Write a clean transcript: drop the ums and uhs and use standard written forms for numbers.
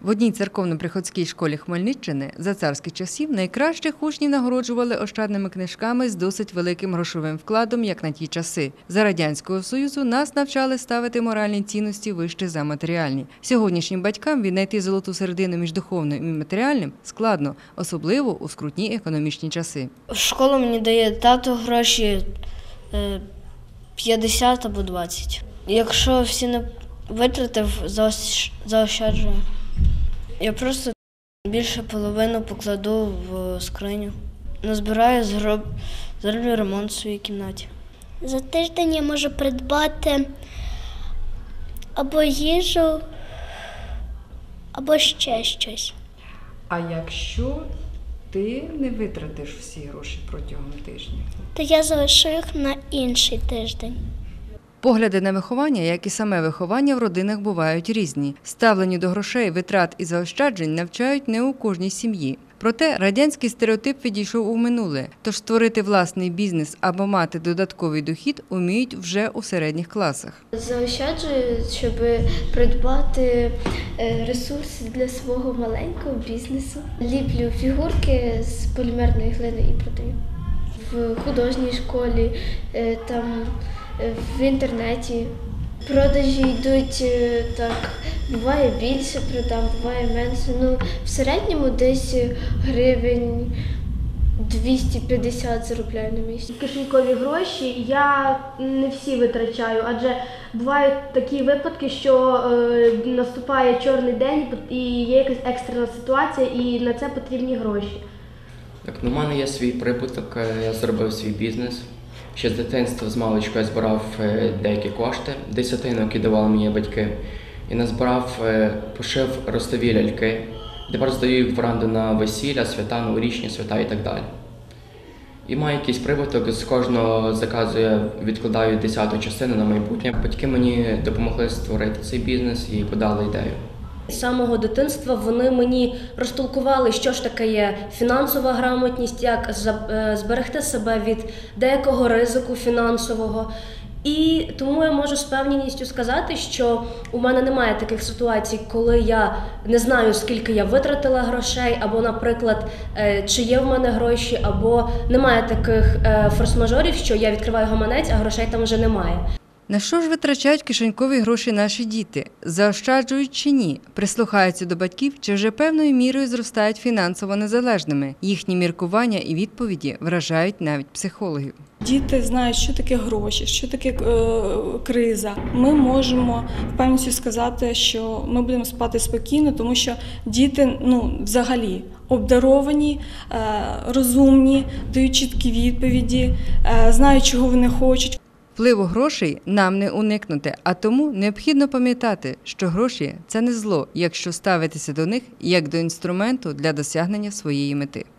В одній церковно-приходській школі Хмельниччини за царських часів найкращих учнів нагороджували ощадними книжками з досить великим грошовим вкладом, як на ті часи. За Радянського Союзу нас навчали ставити моральні цінності вище за матеріальні. Сьогоднішнім батькам віднайти золоту середину між духовним і матеріальним складно, особливо у скрутні економічні часи. В школу мені дає тато гроші 50 або 20. Якщо всі не витратив, заощаджую. Я просто більше половину покладу в скриню. Назбираю, зроблю ремонт в своїй кімнаті. За тиждень я можу придбати або їжу, або ще щось. А якщо ти не витратиш всі гроші протягом тижня? То я залишу їх на інший тиждень. Погляди на виховання, як і саме виховання в родинах, бувають різні. Ставлені до грошей, витрат і заощаджень навчають не у кожній сім'ї. Проте радянський стереотип відійшов у минуле, тож створити власний бізнес або мати додатковий дохід уміють вже у середніх класах. Заощаджую, щоб придбати ресурси для свого маленького бізнесу. Ліплю фігурки з полімерної глини і продаю. В художній школі, там в інтернеті. Продажі йдуть так, буває більше продам, буває менше. В середньому десь гривень 250 заробляю на місяць. Кишенькові гроші я не всі витрачаю, адже бувають такі випадки, що наступає чорний день і є якась екстрена ситуація, і на це потрібні гроші. Так, у мене є свій прибуток, я зробив свій бізнес. Ще з дитинства, з маличку я збирав деякі кошти, десятину, які давали мені батьки, і назбирав, пошив ростові ляльки. Тепер здаю їх в оренду на весілля, свята, новорічні свята і так далі. І маю якийсь прибуток, з кожного заказу я відкладаю 10-ту частину на майбутнє. Батьки мені допомогли створити цей бізнес і подали ідею. З самого дитинства вони мені розтолкували, що ж таке є фінансова грамотність, як зберегти себе від деякого ризику фінансового. І тому я можу з певністю сказати, що у мене немає таких ситуацій, коли я не знаю, скільки я витратила грошей, або, наприклад, чи є в мене гроші, або немає таких форс-мажорів, що я відкриваю гаманець, а грошей там вже немає. На що ж витрачають кишенькові гроші наші діти? Заощаджують чи ні? Прислухаються до батьків чи вже певною мірою зростають фінансово незалежними? Їхні міркування і відповіді вражають навіть психологів. Діти знають, що таке гроші, що таке криза. Ми можемо впевненістю сказати, що ми будемо спати спокійно, тому що діти взагалі обдаровані, розумні, дають чіткі відповіді, знають, чого вони хочуть. Впливу грошей нам не уникнути, а тому необхідно пам'ятати, що гроші – це не зло, якщо ставитися до них як до інструменту для досягнення своєї мети.